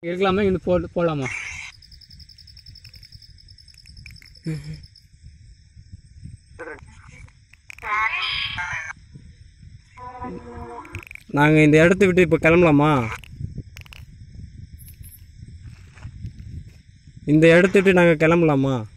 இருக்கலாமா இங்கே போடலாமா? நாங்கள் இந்த இடத்த விட்டு இப்போ கிளம்பலாமா? இந்த இடத்த விட்டு நாங்கள் கிளம்பலாமா?